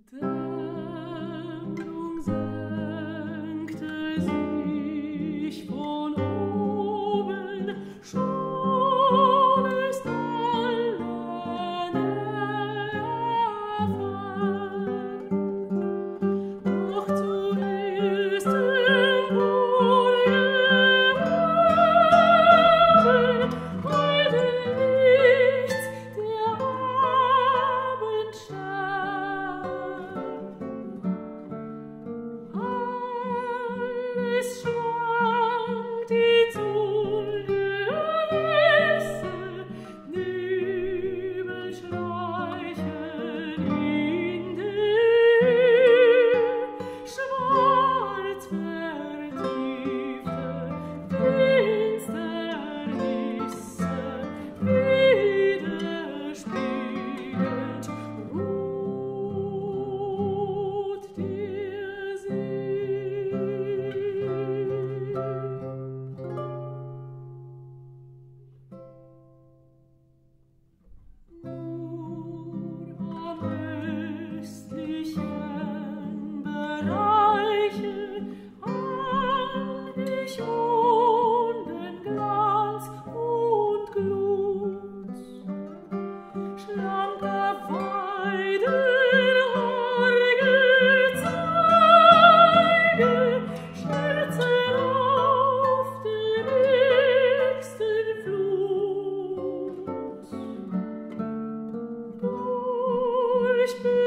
Dämmerung senkte sich von oben, schon ist alle Nähe fern. Doch zuerst im Wohlgeweben heulte nichts der Abendstern. Alles schwankt ins Ungewisse, Nebel schleichen in die Höhe, schwarz vertiefte Finsternisse, widerspiegelnd ruht der See. Nur am östlichen Bereiche ahn ich unten Glanz und Glut. Schlanke Weiden, haarige Zweige schmelzen auf der nächsten Flut. Durch